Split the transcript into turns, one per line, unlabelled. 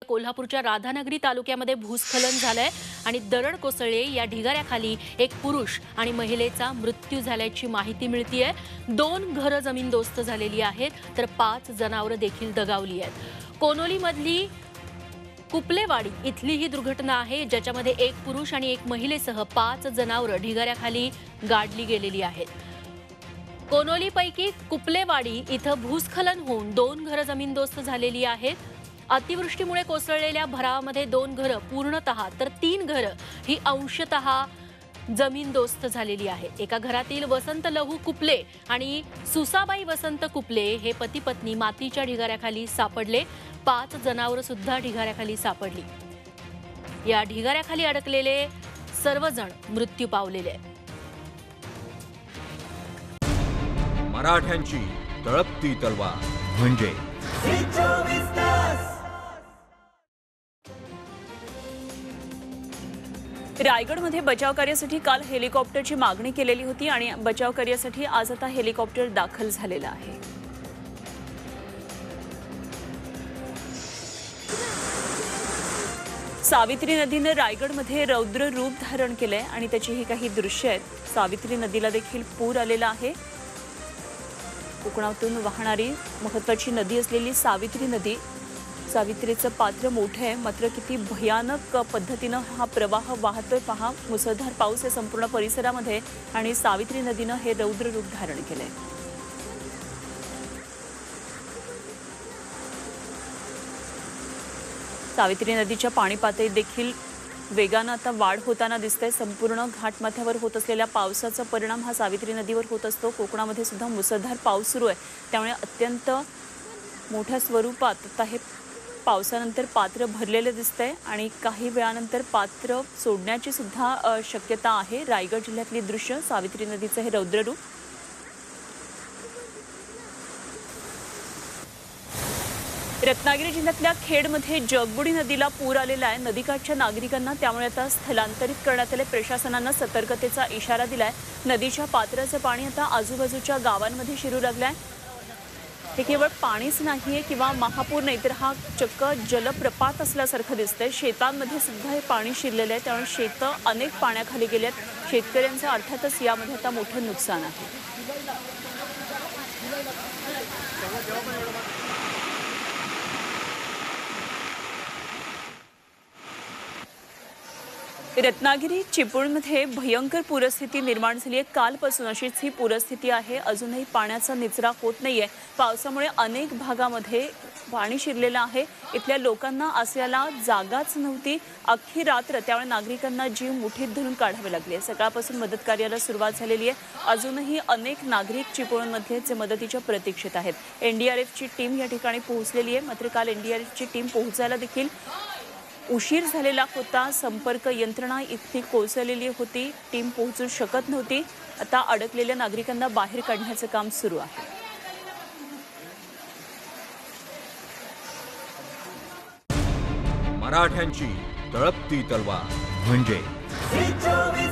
कोल्हापूरच्या राधानगरी तालुक्यामध्ये भूस्खलन झालंय आणि दरड कोसळली। या ढिगाऱ्याखाली एक पुरुष आणि महिलेचा मृत्यू झाल्याची माहिती मिळतीये। 2 घरं जमीनदोस्त झालेली आहेत तर 5 जनावरं देखील दगावली आहेत। कोनोलीमधली कुपलेवाडी इथली ही दुर्घटना आहे, ज्याच्यामध्ये एक पुरुष आणि एक महिलेसह 5 जनावरं ढिगाऱ्याखाली गाडली गेलेली आहेत। कोनोलीपैकी कुपलेवाडी इथं भूस्खलन होऊन 2 घरं जमीनदोस्त झालेली आहेत। अतिवृष्टीमुळे कोसळलेल्या भरावामध्ये 2 घरं पूर्णतः तर 3 घरं ही अंशतः जमीनदोस्त झालेली आहेत। एका घरातील वसंत लहू कुपले आणि सुसाबाई वसंत कुपले हे पती पत्नी मातीच्या ढिगाऱ्याखाली सापडले। 5 जनावरं सुद्धा ढिगाऱ्याखाली सापडली। या ढिगाऱ्याखाली अडकलेले सर्वजण मृत्यू पावलेले आहेत।
मराठ्यांची तळपती तलवार म्हणजे
रायगडमध्ये बचाव कार्यासाठी काल हेलिकॉप्टरची मागणी केलेली होती आणि बचाव कार्यासाठी आज आता हेलिकॉप्टर दाखल झालेला आहे। सावित्री नदीने रायगडमध्ये रौद्र रूप धारण केलंय आणि त्याची ही काही दृश्य आहेत। सावित्री नदीला देखील पूर आलेला आहे। कोकणातून वाहणारी महत्त्वाची नदी असलेली सावित्री नदी, सावित्रीचं पात्र मोठं आहे, मात्र किती भयानक पद्धतीनं हा प्रवाह वाहतोय पहा। मुसळधार पाऊस या संपूर्ण परिसरामध्ये आणि सावित्री नदीनं हे रौद्र रूप धारण केलंय। सावित्री नदीच्या पाणी पातळीत देखील वेगानं आता वाढ होताना दिसते। संपूर्ण घाटमाथ्यावर होत असलेल्या पावसाचा परिणाम हा सावित्री नदीवर होत असतो। कोकणामध्ये सुद्धा मुसळधार पाऊस सुरू आहे, त्यामुळे अत्यंत मोठ्या स्वरूपात आता हे पावसानंतर पात्र भरलेले दिसतंय आणि काही वेळानंतर पात्र सोडण्याची सुद्धा शक्यता आहे। रायगड जिल्ह्यातली दृश्य, सावित्री नदीचं हे रौद्र रूप। रत्नागिरी जिल्ह्यातल्या खेडमध्ये जगबुडी नदीला पूर आलेला आहे। नदीकाठच्या नागरिकांना त्यामुळे आता स्थलांतरित करण्यात आले। प्रशासनानं सतर्कतेचा इशारा दिलाय। नदीच्या पात्राचं पाणी आता आजूबाजूच्या गावांमध्ये शिरू लागलंय। हे केवळ पाणीच नाहीये किंवा महापूर नाही, तर हा चक्क जलप्रपात असल्यासारखं दिसतंय। शेतांमध्ये सुद्धा हे पाणी शिरलेलं आहे, त्यामुळे शेतं अनेक पाण्याखाली गेली आहेत। शेतकऱ्यांचं अर्थातच यामध्ये आता मोठं नुकसान आहे। रत्नागिरी चिपळूणमध्ये भयंकर पूरस्थिती निर्माण झाली आहे। कालपासून अशीच ही पूरस्थिती आहे। अजूनही पाण्याचा निचरा होत नाहीये। पावसामुळे अनेक भागामध्ये पाणी शिरलेलं आहे। इथल्या लोकांना असल्याला जागाच नव्हती अख्खी रात्र, त्यामुळे नागरिकांना जीव मुठीत धरून काढावे लागले। सकाळपासून मदत कार्याला सुरुवात झालेली आहे। अजूनही अनेक नागरिक चिपळूणमध्ये जे मदतीच्या प्रतीक्षेत आहेत। एनडीआरएफची टीम या ठिकाणी पोहोचलेली आहे, मात्र काल एनडीआरएफची टीम पोहोचायला देखील उशीर झालेला होता। संपर्क यंत्रणा इथे कोसळलेली होती, टीम पोहोचू शकत नव्हती। आता अडकलेल्या नागरिकांना बाहेर काढण्याचं काम सुरू आहे।
मराठ्यांची तळपती तलवार म्हणजे